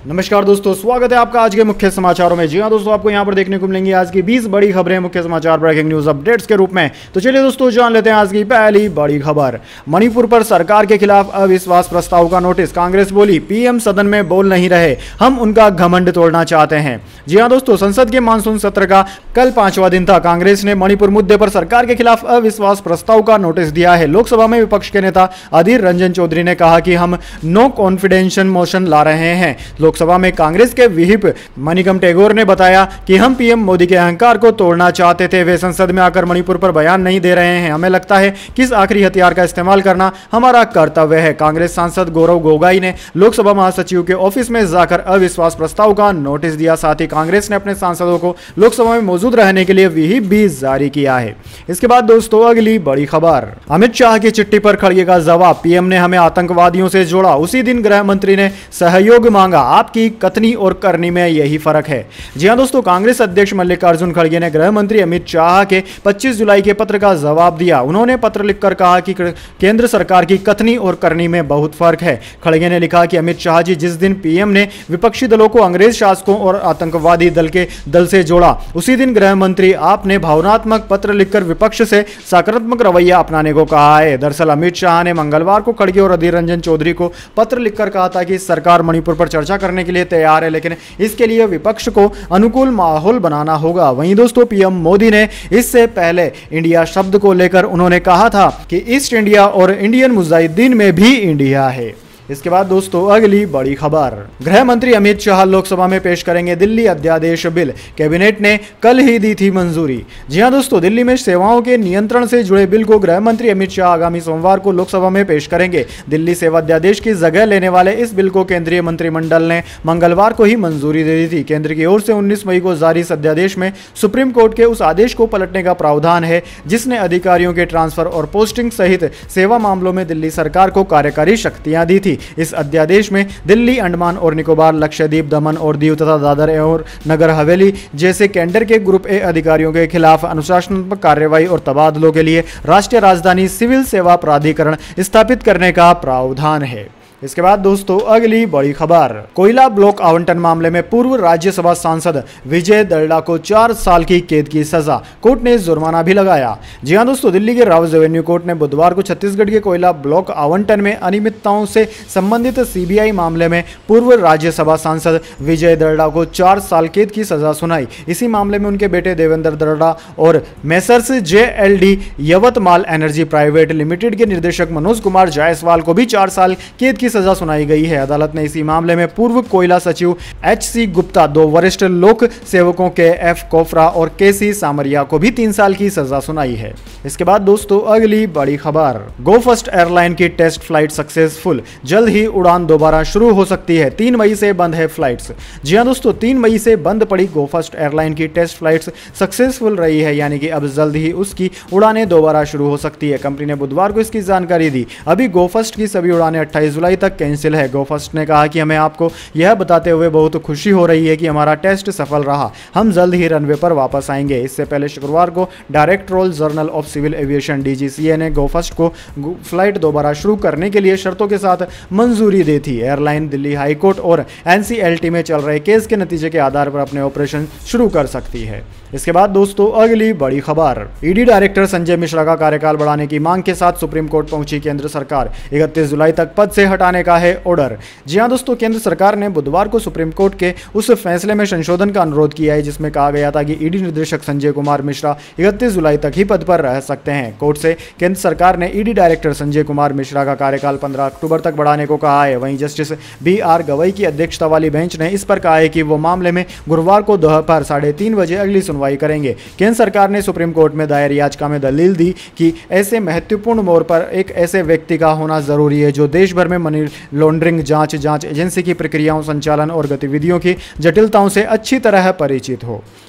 नमस्कार दोस्तों, स्वागत है आपका आज के मुख्य समाचारों में। जी हाँ दोस्तों, आपको यहाँ पर देखने को मिलेंगी आज की 20 बड़ी खबरें मुख्य समाचार ब्रेकिंग न्यूज अपडेट्स के रूप में। तो चलिए दोस्तों, जान लेते हैं आज की पहली बड़ी खबर। मणिपुर पर सरकार के खिलाफ अविश्वास प्रस्ताव का नोटिस। कांग्रेस बोली पीएम सदन में बोल नहीं रहे, हम उनका घमंड तोड़ना चाहते हैं। जी हाँ दोस्तों, संसद के मानसून सत्र का कल 5वां दिन था। कांग्रेस ने मणिपुर मुद्दे पर सरकार के खिलाफ अविश्वास प्रस्ताव का नोटिस दिया है। लोकसभा में विपक्ष के नेता अधीर रंजन चौधरी ने कहा कि हम नो कॉन्फिडेंस मोशन ला रहे हैं। लोकसभा में कांग्रेस के विहिप मणिकम टेगोर ने बताया कि हम पीएम मोदी के अहंकार को तोड़ना चाहते थे। वे संसद में आकर मणिपुर पर बयान नहीं दे रहे हैं। हमें लगता है कि इस आखिरी हथियार का इस्तेमाल करना हमारा कर्तव्य है। कांग्रेस सांसद गौरव गोगोई ने लोकसभा महासचिव के ऑफिस में जाकर अविश्वास प्रस्ताव का नोटिस दिया। साथ ही कांग्रेस ने अपने सांसदों को लोकसभा में मौजूद रहने के लिए विहिप भी जारी किया है। इसके बाद दोस्तों, अगली बड़ी खबर। अमित शाह की चिट्ठी पर खड़गे का जवाब। पीएम ने हमें आतंकवादियों से जोड़ा, उसी दिन गृह मंत्री ने सहयोग मांगा। आपकी कथनी और करनी में यही फर्क है। जी हां दोस्तों, कांग्रेस अध्यक्ष मल्लिकार्जुन खड़गे ने गृह मंत्री अमित शाह के 25 जुलाई के पत्र का जवाब दिया। उन्होंने पत्र लिखकर कहा कि केंद्र सरकार की कथनी और करनी में बहुत फर्क है। खड़गे ने लिखा कि अमित शाह जी, जिस दिन पीएम ने विपक्षी दलों को अंग्रेज शासकों और आतंकवादी दल से जोड़ा, उसी दिन गृह मंत्री आपने भावनात्मक पत्र लिखकर विपक्ष से सकारात्मक रवैया अपनाने को कहा है। दरअसल अमित शाह ने मंगलवार को खड़गे और अधीर रंजन चौधरी को पत्र लिखकर कहा था कि सरकार मणिपुर पर चर्चा करने के लिए तैयार है, लेकिन इसके लिए विपक्ष को अनुकूल माहौल बनाना होगा। वहीं दोस्तों, पीएम मोदी ने इससे पहले इंडिया शब्द को लेकर उन्होंने कहा था कि ईस्ट इंडिया और इंडियन मुजाहिदीन में भी इंडिया है। इसके बाद दोस्तों, अगली बड़ी खबर। गृह मंत्री अमित शाह लोकसभा में पेश करेंगे दिल्ली अध्यादेश बिल। कैबिनेट ने कल ही दी थी मंजूरी। जी हां दोस्तों, दिल्ली में सेवाओं के नियंत्रण से जुड़े बिल को गृह मंत्री अमित शाह आगामी सोमवार को लोकसभा में पेश करेंगे। दिल्ली सेवा अध्यादेश की जगह लेने वाले इस बिल को केंद्रीय मंत्रिमंडल ने मंगलवार को ही मंजूरी दे दी थी। केंद्र की ओर से 19 मई को जारी इस अध्यादेश में सुप्रीम कोर्ट के उस आदेश को पलटने का प्रावधान है जिसने अधिकारियों के ट्रांसफर और पोस्टिंग सहित सेवा मामलों में दिल्ली सरकार को कार्यकारी शक्तियां दी थी। इस अध्यादेश में दिल्ली, अंडमान और निकोबार, लक्षद्वीप, दमन और दीव तथा दादर और नगर हवेली जैसे केंद्र के ग्रुप ए अधिकारियों के खिलाफ अनुशासनात्मक कार्रवाई और तबादलों के लिए राष्ट्रीय राजधानी सिविल सेवा प्राधिकरण स्थापित करने का प्रावधान है। इसके बाद दोस्तों, अगली बड़ी खबर। कोयला ब्लॉक आवंटन मामले में पूर्व राज्यसभा सांसद विजय दल्ला को 4 साल की कैद की सजा। कोर्ट ने जुर्माना भी लगाया। जी हां दोस्तों, दिल्ली के राउज रेवेन्यू कोर्ट ने बुधवार को छत्तीसगढ़ के कोयला ब्लॉक आवंटन में अनियमितताओं से संबंधित सीबीआई मामले में पूर्व राज्यसभा सांसद विजय दल्ला को 4 साल कैद की सजा सुनाई। इसी मामले में उनके बेटे देवेंद्र दल्ला और messrs JLD Yavatmal energy private limited के निदेशक मनोज कुमार जायसवाल को भी 4 साल कैद की सजा सुनाई गई है। अदालत ने इसी मामले में पूर्व कोयला सचिव HC गुप्ता, 2 वरिष्ठ लोक सेवकों KF कोफरा और KC सामरिया को भी 3 साल की सजा सुनाई है। इसके बाद दोस्तों, अगली बड़ी खबर। गो फर्स्ट एयरलाइन की टेस्ट फ्लाइट सक्सेसफुल। जल्द ही उड़ान दोबारा शुरू हो सकती है। 3 मई से बंद है फ्लाइट्स। जी हां दोस्तों, 3 मई से बंद पड़ी गो फर्स्ट एयरलाइन की टेस्ट फ्लाइट्स सक्सेसफुल रही है, यानी कि अब जल्द ही उसकी उड़ानें दोबारा शुरू हो सकती है। कंपनी ने बुधवार को इसकी जानकारी दी। अभी गो फर्स्ट की सभी उड़ानें 28 जुलाई तक कैंसिल है। गो फर्स्ट ने कहा कि हमें आपको यह बताते हुए बहुत खुशी हो रही है कि हमारा टेस्ट सफल रहा। हम जल्द ही रनवे पर वापस आएंगे। इससे पहले शुक्रवार को directorate general of civil aviation DGCA ने गो फर्स्ट को फ्लाइट दोबारा शुरू करने के लिए शर्तों के साथ मंजूरी दी थी। एयरलाइन दिल्ली हाईकोर्ट और NCLT में चल रहे केस के नतीजे के आधार पर अपने ऑपरेशन शुरू कर सकती है। इसके बाद दोस्तों, अगली बड़ी खबर। ED डायरेक्टर संजय मिश्रा का कार्यकाल बढ़ाने की मांग के साथ सुप्रीम कोर्ट पहुंची केंद्र सरकार। 31 जुलाई तक पद से हटाने का है ऑर्डर। जी हां दोस्तों, केंद्र सरकार ने बुधवार को सुप्रीम कोर्ट के उस फैसले में संशोधन का अनुरोध किया है जिसमें कहा गया था कि ED निदेशक संजय कुमार मिश्रा 31 जुलाई तक ही पद पर रह सकते हैं। कोर्ट से केंद्र सरकार ने ED डायरेक्टर संजय कुमार मिश्रा का कार्यकाल 15 अक्टूबर तक बढ़ाने को कहा है। वहीं जस्टिस BR गवई की अध्यक्षता वाली बेंच ने इस पर कहा है कि वो मामले में गुरुवार को दोपहर 3:30 बजे अगली सुनवाई करेंगे। केंद्र सरकार ने सुप्रीम कोर्ट में दायर याचिका में दलील दी कि ऐसे महत्वपूर्ण मोड़ पर एक ऐसे व्यक्ति का होना जरूरी है जो देश भर में मनी लॉन्ड्रिंग जांच एजेंसी की प्रक्रियाओं, संचालन और गतिविधियों की जटिलताओं से अच्छी तरह परिचित हो।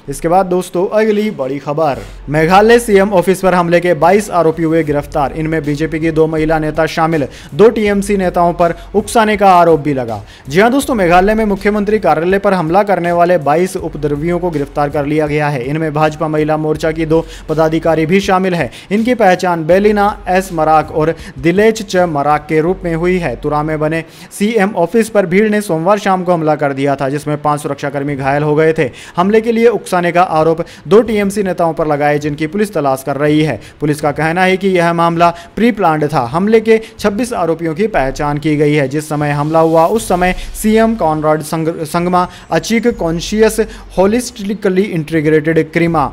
इसके बाद दोस्तों अगली बड़ी खबर, मेघालय सीएम ऑफिस पर हमले के 22 आरोपी हुए गिरफ्तार। इनमें बीजेपी की 2 महिला नेता शामिल। 2 टीएमसी नेताओं पर उकसाने का आरोप भी लगा। जी हां दोस्तों, मेघालय में मुख्यमंत्री कार्यालय पर हमला करने वाले 22 उपद्रवियों को गिरफ्तार कर लिया गया है। इनमें भाजपा महिला मोर्चा की 2 पदाधिकारी भी शामिल है। इनकी पहचान बेलिना एस मराक और दिलेच च मराक के रूप में हुई है। तुरा में बने सीएम ऑफिस पर भीड़ ने सोमवार शाम को हमला कर दिया था, जिसमें 5 सुरक्षाकर्मी घायल हो गए थे। हमले के लिए उकसाने का आरोप 2 टीएमसी नेताओं पर लगाए, जिनकी पुलिस तलाश कर रही है। पुलिस का कहना है कि यह मामला प्री प्लान्ड था। हमले के 26 आरोपियों की पहचान की गई है। जिस समय हमला हुआ उस समय CM Conrad Sangma, Achik conscious holistically integrated Krima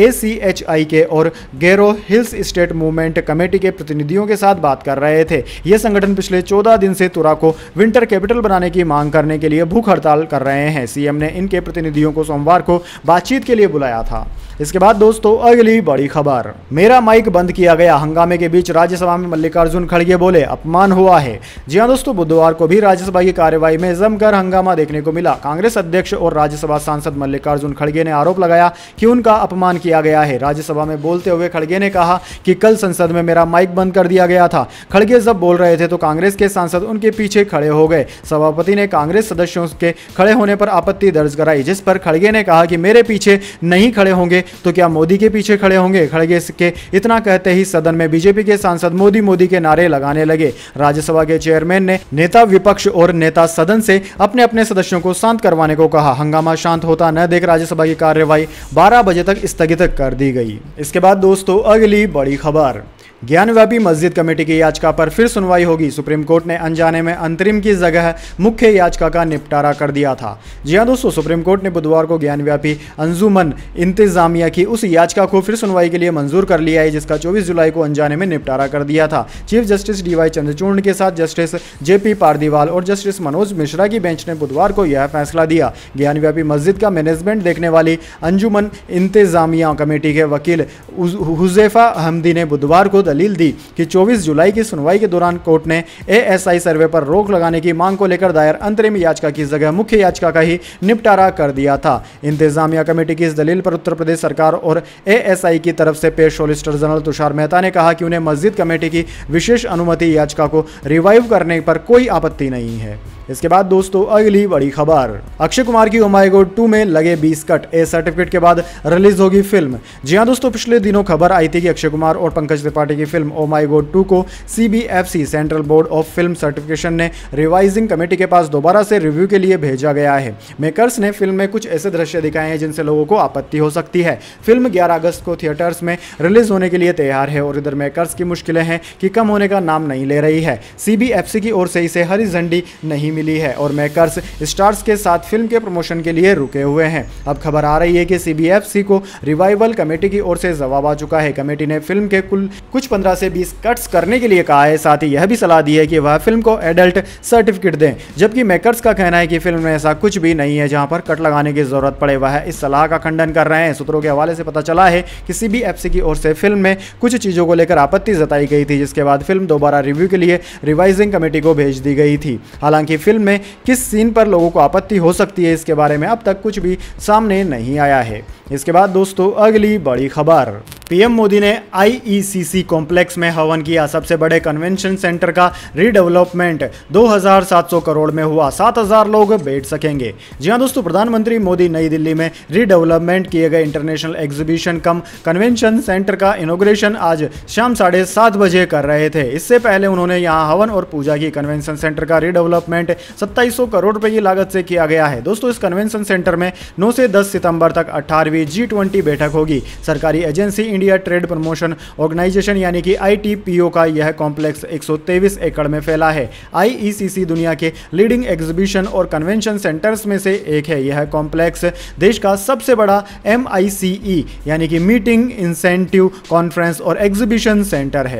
ACHI के और Garo hills state movement committee के प्रतिनिधियों के साथ बात कर रहे थे। ये संगठन पिछले 14 दिन से तुरा को विंटर कैपिटल बनाने की मांग करने के लिए भूख हड़ताल कर रहे हैं। सीएम ने इनके प्रतिनिधियों को सोमवार को बातचीत के लिए बुलाया था। इसके बाद दोस्तों अगली बड़ी खबर, मेरा माइक बंद किया गया। हंगामे के बीच राज्यसभा में मल्लिकार्जुन खड़गे बोले, अपमान हुआ है। जी हां दोस्तों, बुधवार को भी राज्यसभा की कार्यवाही में जमकर हंगामा देखने को मिला। कांग्रेस अध्यक्ष और राज्यसभा सांसद मल्लिकार्जुन खड़गे ने आरोप लगाया कि उनका अपमान किया गया है। राज्यसभा में बोलते हुए खड़गे ने कहा कि कल संसद में मेरा माइक बंद कर दिया गया था। खड़गे जब बोल रहे थे तो कांग्रेस के सांसद उनके पीछे खड़े हो गए। सभापति ने कांग्रेस सदस्यों के खड़े होने पर आपत्ति दर्ज कराई, जिस पर खड़गे ने कहा कि मेरे पीछे नहीं खड़े होंगे तो क्या मोदी के पीछे खड़े होंगे। खड़गे के इतना कहते ही सदन में बीजेपी के सांसद मोदी मोदी के नारे लगाने लगे। राज्यसभा के चेयरमैन ने नेता विपक्ष और नेता सदन से अपने अपने सदस्यों को शांत करवाने को कहा। हंगामा शांत होता न देख राज्यसभा की कार्यवाही 12 बजे तक स्थगित कर दी गई। इसके बाद दोस्तों अगली बड़ी खबर, ज्ञानव्यापी मस्जिद कमेटी की याचिका पर फिर सुनवाई होगी। सुप्रीम कोर्ट ने अनजाने में अंतरिम की जगह मुख्य याचिका का निपटारा कर दिया था। जी हां दोस्तों, सुप्रीम कोर्ट ने बुधवार को ज्ञानव्यापी अंजुमन इंतजामिया की उस याचिका को फिर सुनवाई के लिए मंजूर कर लिया है, जिसका 24 जुलाई को अनजाने में निपटारा कर दिया था। चीफ जस्टिस DY चंद्रचूड़ के साथ जस्टिस JP पारदीवाल और जस्टिस मनोज मिश्रा की बेंच ने बुधवार को यह फैसला दिया। ज्ञानव्यापी मस्जिद का मैनेजमेंट देखने वाली अंजुमन इंतजामिया कमेटी के वकील हुजैफा अहमदी ने बुधवार को दलील दी कि 24 जुलाई की सुनवाई के दौरान कोर्ट ने ASI सर्वे पर रोक लगाने की मांग को लेकर दायर अंतरिम याचिका की जगह मुख्य याचिका का ही निपटारा कर दिया था। इंतजामिया कमेटी की इस दलील पर उत्तर प्रदेश सरकार और ASI की तरफ से पेश सॉलिसिटर जनरल तुषार मेहता ने कहा कि उन्हें मस्जिद कमेटी की विशेष अनुमति याचिका को रिवाइव करने पर कोई आपत्ति नहीं है। इसके बाद दोस्तों अगली बड़ी खबर, अक्षय कुमार की ओ माय गॉड 2 में लगे 20 कट। ए सर्टिफिकेट के बाद रिलीज होगी फिल्म। जी हां दोस्तों, पिछले दिनों खबर आई थी कि अक्षय कुमार और पंकज त्रिपाठी की फिल्म ओ माय गॉड 2 को CBFC central board of film certification ने रिवाइजिंग कमेटी के पास दोबारा से रिव्यू के लिए भेजा गया है। मेकर्स ने फिल्म में कुछ ऐसे दृश्य दिखाए हैं जिनसे लोगों को आपत्ति हो सकती है। फिल्म 11 अगस्त को थिएटर्स में रिलीज होने के लिए तैयार है और इधर मेकर्स की मुश्किलें हैं कि कम होने का नाम नहीं ले रही है। CBFC की ओर से इसे हरी झंडी नहीं मिली है और मेकर्स स्टार्स के साथ फिल्म के प्रमोशन के लिए रुके हुए हैं। अब खबर आ रही है कि CBFC को रिवाइवल कमेटी की ओर से जवाब आ चुका है। कमेटी ने फिल्म के कुछ 15 से 20 कट्स करने के लिए कहा है। साथ ही यह भी सलाह दी है कि वह फिल्म को एडल्ट सर्टिफिकेट दें, जबकि मेकर्स का कहना है कि फिल्म में ऐसा कुछ भी नहीं है जहां पर कट लगाने की जरूरत पड़े। वह इस सलाह का खंडन कर रहे हैं। सूत्रों के हवाले से पता चला है कि CBFC की ओर से फिल्म में कुछ चीजों को लेकर आपत्ति जताई गई थी, जिसके बाद फिल्म दोबारा रिव्यू के लिए रिवाइजिंग कमेटी को भेज दी गई थी। हालांकि फिल्म में किस सीन पर लोगों को आपत्ति हो सकती है, इसके बारे में अब तक कुछ भी सामने नहीं आया है। इसके बाद दोस्तों अगली बड़ी खबर, पीएम मोदी ने IECC कॉम्प्लेक्स में हवन किया। सबसे बड़े कन्वेंशन सेंटर का रीडेवलपमेंट 2700 करोड़ में हुआ। 7000 लोग बैठ सकेंगे। जी हां दोस्तों, प्रधानमंत्री मोदी नई दिल्ली में रीडेवलपमेंट किए गए international exhibition cum convention centre का इनॉग्रेशन आज शाम 7:30 बजे कर रहे थे। इससे पहले उन्होंने यहां हवन और पूजा की। कन्वेंशन सेंटर का रीडेवलपमेंट 2700 करोड़ रुपए की लागत से किया गया है। दोस्तों, इस कन्वेंशन सेंटर में 9 से 10 सितंबर तक 18वीं G20 बैठक होगी। सरकारी एजेंसी इंडिया ट्रेड प्रमोशन ऑर्गेनाइजेशन यानी कि ITPO का यह कॉम्प्लेक्स 123 एकड़ में फैला है। IECC दुनिया के लीडिंग एग्जीबिशन और कन्वेंशन सेंटर्स में से एक है। यह कॉम्प्लेक्स देश का सबसे बड़ा MICE यानी कि मीटिंग इंसेंटिव कॉन्फ्रेंस और एग्जीबिशन सेंटर है।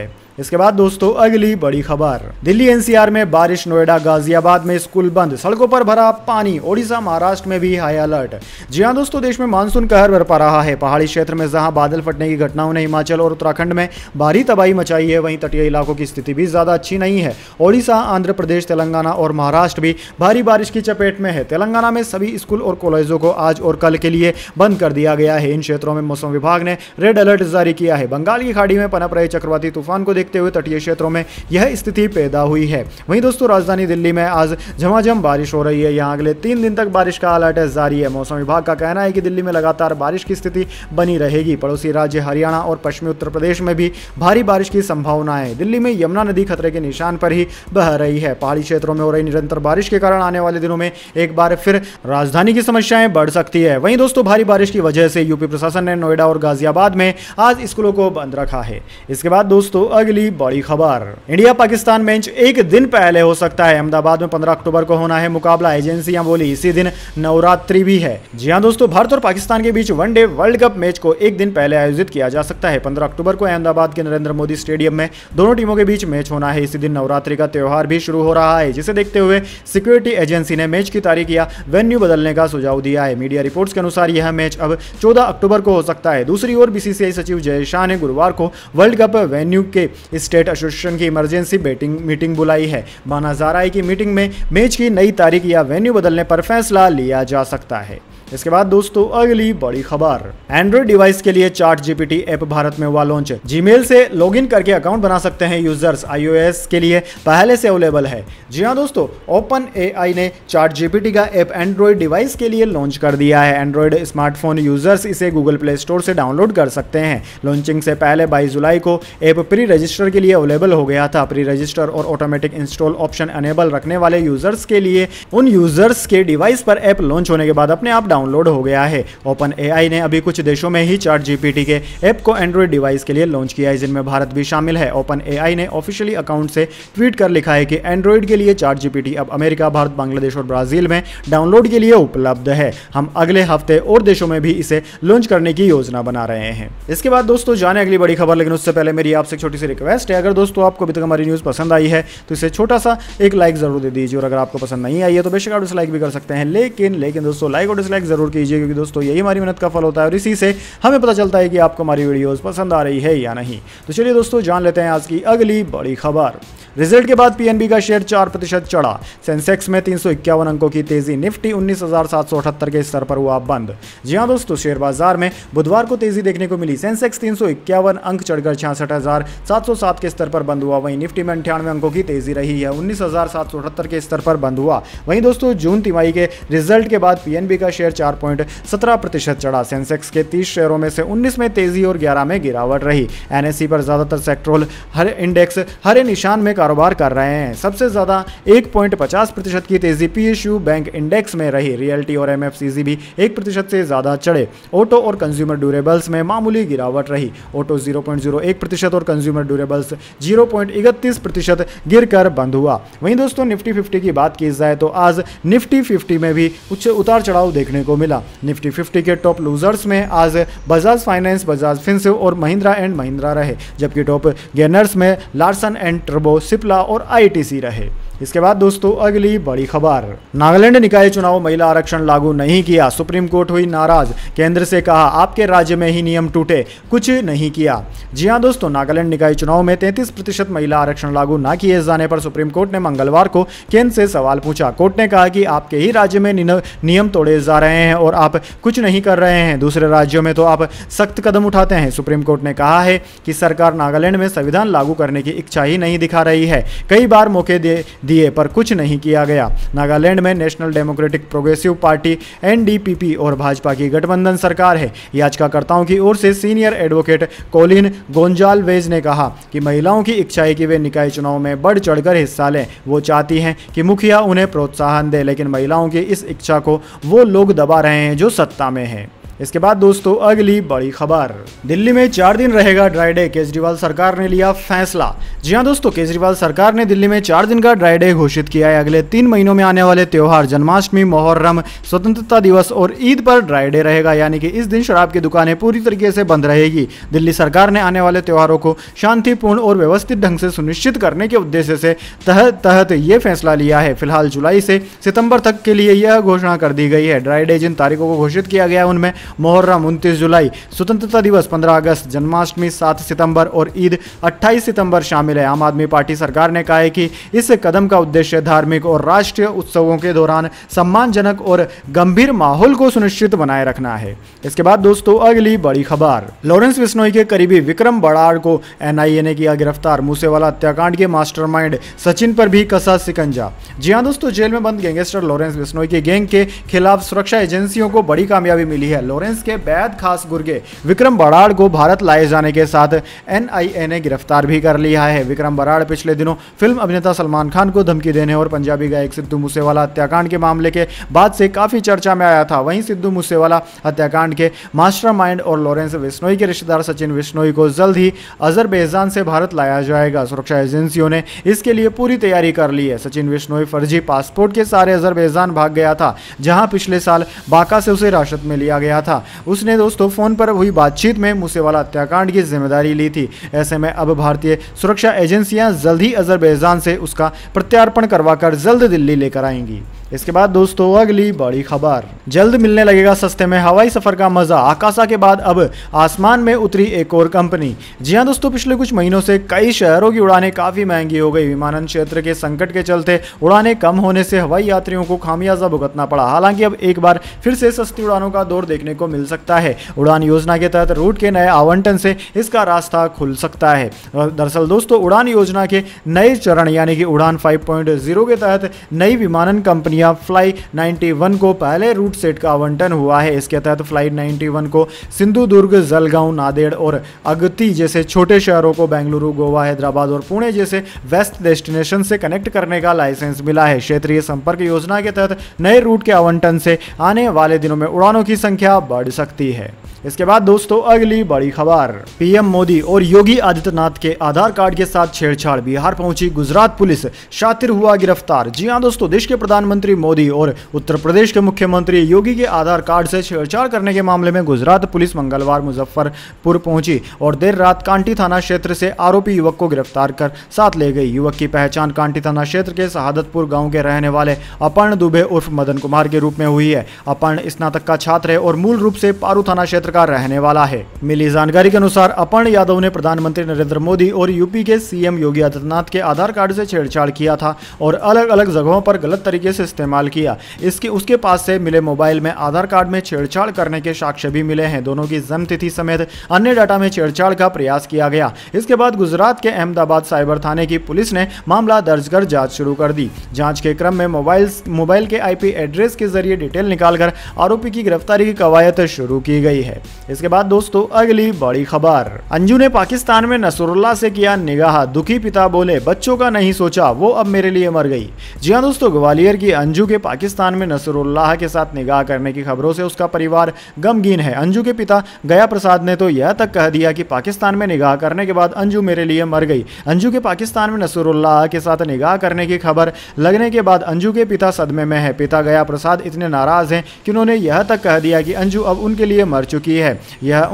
इसके बाद दोस्तों अगली बड़ी खबर, दिल्ली एनसीआर में बारिश, नोएडा गाजियाबाद में स्कूल बंद, सड़कों पर भरा पानी, ओडिशा महाराष्ट्र में भी हाई अलर्ट। जी हां दोस्तों, देश में मानसून कहर बरपा रहा है। पहाड़ी क्षेत्र में जहां बादल फटने की घटनाओं ने हिमाचल और उत्तराखंड में भारी तबाही मचाई है, वहीं तटीय इलाकों की स्थिति भी ज्यादा अच्छी नहीं है। ओडिशा, आंध्र प्रदेश, तेलंगाना और महाराष्ट्र भी भारी बारिश की चपेट में है। तेलंगाना में सभी स्कूल और कॉलेजों को आज और कल के लिए बंद कर दिया गया है। इन क्षेत्रों में मौसम विभाग ने रेड अलर्ट जारी किया है। बंगाल की खाड़ी में पनप रहे चक्रवाती तूफान को देखते हुए तटीय क्षेत्रों में यह स्थिति पैदा हुई है। वहीं दोस्तों राजधानी दिल्ली में आज झमाझम बारिश हो रही है। यहां अगले 3 दिन तक बारिश का अलर्ट जारी है। मौसम विभाग का कहना है कि दिल्ली में लगातार बारिश की स्थिति बनी रहेगी। पड़ोसी राज्य हरियाणा और पश्चिमी उत्तर प्रदेश में भी भारी बारिश की संभावना है। दिल्ली में यमुना नदी खतरे के निशान पर ही बह रही है। पहाड़ी क्षेत्रों में हो रही निरंतर बारिश के कारण आने वाले दिनों में एक बार फिर राजधानी की समस्याएं बढ़ सकती है। वहीं दोस्तों भारी बारिश की वजह से यूपी प्रशासन ने नोएडा और गाजियाबाद में आज स्कूलों को बंद रखा है। इसके बाद दोस्तों अगली बड़ी खबर, इंडिया पाकिस्तान मैच एक दिन पहले हो सकता है। अहमदाबाद में 15 अक्टूबर को होना है मुकाबला। एजेंसियां बोली इसी दिन नवरात्रि भी है। जी हां दोस्तों, भारत और पाकिस्तान के बीच वनडे वर्ल्ड कप मैच को एक दिन पहले आयोजित किया जा सकता है। 15 अक्टूबर को अहमदाबाद के नरेंद्र मोदी स्टेडियम में दोनों टीमों के बीच मैच होना है। इसी दिन नवरात्रि का त्योहार भी शुरू हो रहा है, जिसे देखते हुए सिक्योरिटी एजेंसी ने मैच की तारीख या वेन्यू बदलने का सुझाव दिया है। मीडिया रिपोर्ट्स के अनुसार यह मैच अब 14 अक्टूबर को हो सकता है। दूसरी ओर बीसीसीआई सचिव जय शाह ने गुरुवार को वर्ल्ड कप वेन्यू के स्टेट एसोसिएशन की इमरजेंसी मीटिंग बुलाई है। माना जा रहा है कि मीटिंग में मैच की नई तारीख या वेन्यू बदलने पर फैसला लिया जा सकता है। इसके बाद दोस्तों अगली बड़ी खबर, एंड्रॉइड डिवाइस के लिए चैट जीपीटी ऐप भारत में हुआ लॉन्च। जीमेल से लॉगिन करके अकाउंट बना सकते हैं यूजर्स। आईओएस के लिए पहले से अवेलेबल है। जी हां दोस्तों, ओपन एआई ने चैट जीपीटी का ऐप एंड्रॉइड डिवाइस के लिए लॉन्च कर दिया है। एंड्रॉइड स्मार्टफोन यूजर्स इसे गूगल प्ले स्टोर से डाउनलोड कर सकते हैं। लॉन्चिंग से पहले 22 जुलाई को ऐप प्री रजिस्टर के लिए अवेलेबल हो गया था। प्री रजिस्टर और ऑटोमेटिक इंस्टॉल ऑप्शन अनेबल रखने वाले यूजर्स के लिए उन यूजर्स के डिवाइस पर ऐप लॉन्च होने के बाद अपने आप डाउनलोड हो गया है। ओपन एआई ने अभी कुछ देशों में ही चैट जीपीटी के ऐप को एंड्रॉइड डिवाइस के लिए लॉन्च किया है, जिनमें भारत भी शामिल है। ओपन एआई ने ऑफिशियली अकाउंट से ट्वीट कर लिखा है कि एंड्रॉइड के लिए चैट जीपीटी अब अमेरिका, भारत, बांग्लादेश और ब्राजील में डाउनलोड के लिए उपलब्ध है। हम अगले हफ्ते और देशों में भी इसे लॉन्च करने की योजना बना रहे हैं। इसके बाद दोस्तों जाने अगली बड़ी खबर, लेकिन उससे पहले मेरी आपसे एक छोटी सी रिक्वेस्ट है। अगर दोस्तों आपको अभी तक हमारी न्यूज़ पसंद आई है तो इसे छोटा सा एक लाइक जरूर दे दीजिए, और अगर आपको पसंद नहीं आई है तो बेशक आप डिसलाइक भी कर सकते हैं। लेकिन दोस्तों लाइक और डिसलाइक जरूर कीजिए, क्योंकि दोस्तों यही हमारी मेहनत का फल होता है और इसी से हमें पता चलता है कि आपको हमारी वीडियोस पसंद आ रही है या नहीं। तो चलिए दोस्तों जान लेते हैं आज की अगली बड़ी खबर। रिजल्ट के बाद पीएनबी का शेयर 4% चढ़ा। सेंसेक्स में 351 अंकों की तेजी। निफ्टी 19,778 के स्तर पर हुआ बंद। जी हां दोस्तों, शेयर बाजार में बुधवार को तेजी देखने को मिली। सेंसेक्स 351 अंक चढ़कर 66,707 के स्तर पर बंद हुआ। वहीं निफ्टी में 98 अंकों की तेजी रही है, 19,778 के स्तर पर बंद हुआ। वहीं दोस्तों जून तिमाही के रिजल्ट के बाद पीएनबी का शेयर 4.17% चढ़ा। सेंसेक्स के 30 शेयरों में से 19 में तेजी और 11 में गिरावट रही। एनएसई पर ज्यादातर सेक्टोरल इंडेक्स हरे निशान में कारोबार कर रहे हैं। सबसे ज्यादा 1.50% की तेजी पीएसयू बैंक इंडेक्स में रही। रियल्टी और एमएफसीजी भी 1% से ज्यादा चढ़े। ऑटो और कंज्यूमर ड्यूरेबल्स में मामूली गिरावट रही। ऑटो 0.01% और कंज्यूमर ड्यूरेबल्स 0.31% गिरकर बंद हुआ। वहीं दोस्तों निफ्टी 50 की बात की जाए तो आज निफ्टी 50 में भी उच्च उतार चढ़ाव देखने को मिला। निफ्टी 50 के टॉप लूजर्स में आज बजाज फाइनेंस, बजाज फिनसर्व और महिंद्रा एंड महिंद्रा रहे, जबकि टॉप गेनर्स में लार्सन एंड टर्बो, सिप्ला और आईटीसी रहे। इसके बाद दोस्तों अगली बड़ी खबर, नागालैंड निकाय चुनाव महिला आरक्षण लागू नहीं किया। सुप्रीम कोर्ट हुई नाराज। केंद्र से कहा आपके राज्य में ही नियम टूटे, कुछ नहीं किया। जी हां दोस्तों, नागालैंड निकाय चुनाव में 33% महिला आरक्षण लागू न किए जाने पर सुप्रीम कोर्ट ने मंगलवार को केंद्र से सवाल पूछा। कोर्ट ने कहा कि आपके ही राज्य में नियम तोड़े जा रहे हैं और आप कुछ नहीं कर रहे हैं। दूसरे राज्यों में तो आप सख्त कदम उठाते हैं। सुप्रीम कोर्ट ने कहा है कि सरकार नागालैंड में संविधान लागू करने की इच्छा ही नहीं दिखा रही है। कई बार मौके दिए पर कुछ नहीं किया गया। नागालैंड में national democratic progressive party NDPP और भाजपा की गठबंधन सरकार है। याचिकाकर्ताओं की ओर से सीनियर एडवोकेट कोलिन गोंजाल्वेज ने कहा कि महिलाओं की इच्छा है कि वे निकाय चुनाव में बढ़ चढ़कर हिस्सा लें। वो चाहती हैं कि मुखिया उन्हें प्रोत्साहन दे, लेकिन महिलाओं की इस इच्छा को वो लोग दबा रहे हैं जो सत्ता में हैं। इसके बाद दोस्तों अगली बड़ी खबर, दिल्ली में 4 दिन रहेगा ड्राई डे, केजरीवाल सरकार ने लिया फैसला। जी हां दोस्तों, केजरीवाल सरकार ने दिल्ली में 4 दिन का ड्राई डे घोषित किया है। अगले 3 महीनों में आने वाले त्योहार जन्माष्टमी, मोहर्रम, स्वतंत्रता दिवस और ईद पर ड्राई डे रहेगा, यानी कि इस दिन शराब की दुकानें पूरी तरीके से बंद रहेगी। दिल्ली सरकार ने आने वाले त्योहारों को शांतिपूर्ण और व्यवस्थित ढंग से सुनिश्चित करने के उद्देश्य से तहत ये फैसला लिया है। फिलहाल जुलाई से सितंबर तक के लिए यह घोषणा कर दी गई है। ड्राई डे जिन तारीखों को घोषित किया गया है उनमें मुहर्रम 29 जुलाई, स्वतंत्रता दिवस 15 अगस्त, जन्माष्टमी 7 सितंबर और ईद 28 सितंबर शामिल है। आम आदमी पार्टी सरकार ने कहा है कि इस कदम का उद्देश्य धार्मिक और राष्ट्रीय उत्सवों के दौरान सम्मानजनक और गंभीर माहौल को सुनिश्चित बनाए रखना है। इसके बाद दोस्तों अगली बड़ी खबर, लॉरेंस बिश्नोई के करीबी विक्रम बराड़ को एनआईए ने किया गिरफ्तार। मूसेवाला हत्याकांड के मास्टरमाइंड सचिन पर भी कसा शिकंजा। जी हां दोस्तों, जेल में बंद गैंगस्टर लॉरेंस बिश्नोई के गैंग के खिलाफ सुरक्षा एजेंसियों को बड़ी कामयाबी मिली है। लॉरेंस के बेहद खास गुर्गे विक्रम बराड़ को भारत लाए जाने के साथ एनआईए ने गिरफ्तार भी कर लिया है। विक्रम बराड़ पिछले दिनों फिल्म अभिनेता सलमान खान को धमकी देने और पंजाबी गायक सिद्धू मूसेवाला हत्याकांड के मामले के बाद से काफी चर्चा में आया था। वहीं सिद्धू मूसेवाला हत्याकांड के मास्टरमाइंड और लॉरेंस बिश्नोई के रिश्तेदार सचिन बिश्नोई को जल्द ही अजरबैजान से भारत लाया जाएगा। सुरक्षा एजेंसियों ने इसके लिए पूरी तैयारी कर ली है। सचिन बिश्नोई फर्जी पासपोर्ट के सारे अजरबैजान भाग गया था, जहां पिछले साल बाका से उसे हिरासत में लिया गया था। उसने दोस्तों फोन पर हुई बातचीत में मूसेवाला हत्याकांड की जिम्मेदारी ली थी। ऐसे में अब भारतीय सुरक्षा एजेंसियां जल्द ही अजरबैजान से उसका प्रत्यार्पण करवाकर जल्द दिल्ली लेकर आएंगी। इसके बाद दोस्तों अगली बड़ी खबर, जल्द मिलने लगेगा सस्ते में हवाई सफर का मजा। आकाशा के बाद अब आसमान में उतरी एक और कंपनी। जी हां दोस्तों, पिछले कुछ महीनों से कई शहरों की उड़ानें काफी महंगी हो गई। विमानन क्षेत्र के संकट के चलते उड़ानें कम होने से हवाई यात्रियों को खामियाजा भुगतना पड़ा। हालांकि अब एक बार फिर से सस्ती उड़ानों का दौर देखने को मिल सकता है। उड़ान योजना के तहत रूट के नए आवंटन से इसका रास्ता खुल सकता है। दरअसल दोस्तों, उड़ान योजना के नए चरण यानी कि उड़ान 5.0 के तहत नई विमानन कंपनी फ्लाई 91 को पहले रूट सेट का आवंटन हुआ है। इसके तहत फ्लाई 91 को सिंधुदुर्ग, जलगांव, नांदेड़ और अगती जैसे छोटे शहरों को बेंगलुरु, गोवा, हैदराबाद और पुणे जैसे वेस्ट डेस्टिनेशन से कनेक्ट करने का लाइसेंस मिला है। क्षेत्रीय संपर्क योजना के तहत नए रूट के आवंटन से आने वाले दिनों में उड़ानों की संख्या बढ़ सकती है। इसके बाद दोस्तों अगली बड़ी खबर, पीएम मोदी और योगी आदित्यनाथ के आधार कार्ड के साथ छेड़छाड़, बिहार पहुंची गुजरात पुलिस, शातिर हुआ गिरफ्तार। जी हां दोस्तों, देश के प्रधानमंत्री मोदी और उत्तर प्रदेश के मुख्यमंत्री योगी के आधार कार्ड से छेड़छाड़ करने के मामले में गुजरात पुलिस मंगलवार मुजफ्फरपुर पहुंची और देर रात कांटी थाना क्षेत्र से आरोपी युवक को गिरफ्तार कर साथ ले गई। युवक की पहचान कांटी थाना क्षेत्र के शहादतपुर गांव के रहने वाले अपर्ण दुबे उर्फ मदन कुमार के रूप में हुई है। अपर्ण स्नातक का छात्र है और मूल रूप से पारू थाना क्षेत्र का रहने वाला है। मिली जानकारी के अनुसार अपर्ण यादव ने प्रधानमंत्री नरेंद्र मोदी और यूपी के सीएम योगी आदित्यनाथ के आधार कार्ड से छेड़छाड़ किया था और अलग अलग जगहों पर गलत तरीके से इस्तेमाल किया। उसके पास से मिले मोबाइल में आधार कार्ड में छेड़छाड़ करने के साक्ष्य भी मिले हैं। दोनों की जन्म तिथि समेत अन्य डाटा में छेड़छाड़ का प्रयास किया गया। इसके बाद गुजरात के अहमदाबाद साइबर थाने की पुलिस ने मामला दर्ज कर जांच शुरू कर दी। जांच के क्रम में मोबाइल के आईपी एड्रेस के जरिए डिटेल निकालकर आरोपी की गिरफ्तारी की कवायद शुरू की गई है। इसके बाद दोस्तों अगली बड़ी खबर, अंजू ने पाकिस्तान में नसरुल्लाह से किया निगाह, दुखी पिता बोले बच्चों का नहीं सोचा, वो अब मेरे लिए मर गई। जी हां दोस्तों, ग्वालियर की अंजू के पाकिस्तान में नसरुल्लाह के साथ निगाह करने की खबरों से उसका परिवार गमगीन है। अंजू के पिता गया प्रसाद ने तो यह तक कह दिया कि पाकिस्तान में निगाह करने के बाद अंजू मेरे लिए मर गई। अंजू के पाकिस्तान में नसरुल्लाह के साथ निगाह करने की खबर लगने के बाद अंजू के पिता सदमे में है। पिता गया प्रसाद इतने नाराज हैं कि उन्होंने यह तक कह दिया कि अंजू अब उनके लिए मर चुकी है। वह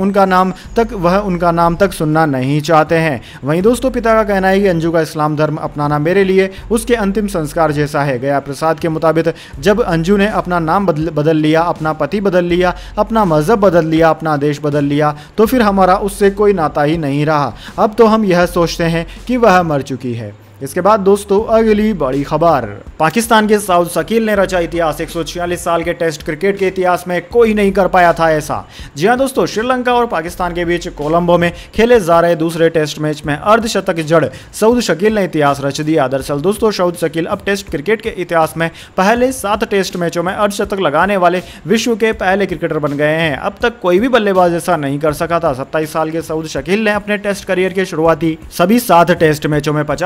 उनका नाम तक सुनना नहीं चाहते हैं। वहीं दोस्तों पिता का कहना है कि अंजू का इस्लाम धर्म अपनाना मेरे लिए उसके अंतिम संस्कार जैसा है। गया प्रसाद के मुताबिक जब अंजू ने अपना नाम बदल लिया, अपना पति बदल लिया, अपना मजहब बदल लिया, अपना देश बदल लिया, तो फिर हमारा उससे कोई नाता ही नहीं रहा। अब तो हम यह सोचते हैं कि वह मर चुकी है। इसके बाद दोस्तों अगली बड़ी खबर, पाकिस्तान के साउद शकील ने रचा इतिहास। 146 साल के टेस्ट क्रिकेट के इतिहास में कोई नहीं कर पाया था ऐसा। जी हां दोस्तों, श्रीलंका और पाकिस्तान के बीच कोलंबो में खेले जा रहे दूसरे टेस्ट मैच में अर्धशतक जड़ सऊद शकील ने इतिहास रच दिया। दरअसल दोस्तों सऊद शकील अब टेस्ट क्रिकेट के इतिहास में पहले 7 टेस्ट मैचों में अर्धशतक लगाने वाले विश्व के पहले क्रिकेटर बन गए हैं। अब तक कोई भी बल्लेबाज ऐसा नहीं कर सका था। 27 साल के सऊद शकील ने अपने टेस्ट करियर के शुरुआती सभी 7 टेस्ट मैचों में 50 या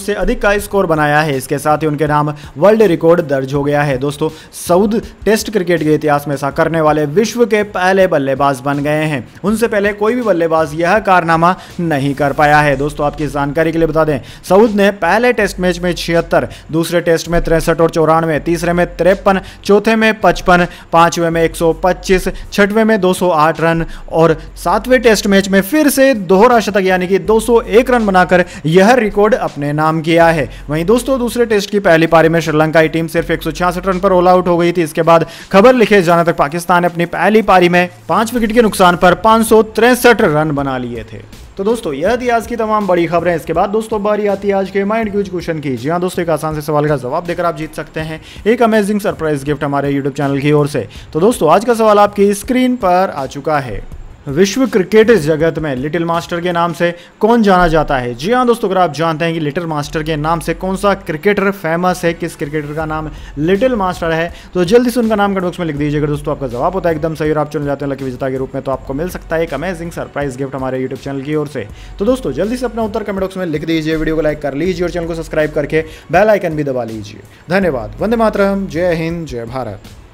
से अधिक का स्कोर बनाया है। इसके साथ ही उनके नाम वर्ल्ड रिकॉर्ड दर्ज हो गया है। दोस्तों, सऊद टेस्ट क्रिकेट के इतिहास में ऐसा करने वाले विश्व के पहले बल्लेबाज बन गए हैं। उनसे पहले कोई भी बल्लेबाज यह कारनामा नहीं कर पाया है। दोस्तों, आपकी जानकारी के लिए बता दें, सऊद ने पहले टेस्ट मैच में 76, दूसरे टेस्ट में 63 और 94, तीसरे में 53, चौथे में 55, पांचवें में 125, छठवें में 208 रन और सातवें टेस्ट मैच में फिर से दोहरा शतक यानी कि 201 रन बनाकर यह रिकॉर्ड अपने नाम किया है। वहीं दोस्तों, दूसरे टेस्ट की पहली पारी में श्रीलंका की टीम सिर्फ 166 रन पर ऑल आउट हो गई थी। इसके बाद खबर लिखे जाने तक पाकिस्तान ने अपनी पहली पारी में 5 विकेट के नुकसान पर 563 रन बना लिए थे। तो दोस्तों, यह थी आज की तमाम बड़ी खबरें। इसके बाद दोस्तों बारी आती है आज के माइंड क्यूज क्वेश्चन की। जी हाँ दोस्तों, एक आसान से सवाल का जवाब देकर आप जीत सकते हैं एक अमेजिंग सरप्राइज गिफ्ट हमारे यूट्यूब चैनल की ओर से। तो दोस्तों, आज का सवाल आपकी स्क्रीन पर आ चुका है। विश्व क्रिकेट जगत में लिटिल मास्टर के नाम से कौन जाना जाता है? जी हाँ दोस्तों, अगर आप जानते हैं कि लिटिल मास्टर के नाम से कौन सा क्रिकेटर फेमस है, किस क्रिकेटर का नाम लिटिल मास्टर है, तो जल्दी से उनका नाम कमेंट बॉक्स में लिख दीजिएगा। दोस्तों, आपका जवाब होता है एकदम सही और आप चुने जाते हैं लकी विजेता के रूप में, तो आपको मिल सकता है एक अमेजिंग सरप्राइज गिफ्ट हमारे यूट्यूब चैनल की ओर से। तो दोस्तों, जल्दी से अपना उत्तर कमेंट बॉक्स में लिख दीजिए, वीडियो को लाइक कर लीजिए और चैनल को सब्सक्राइब करके बेल आइकन भी दबा लीजिए। धन्यवाद। वंदे मातरम। जय हिंद, जय भारत।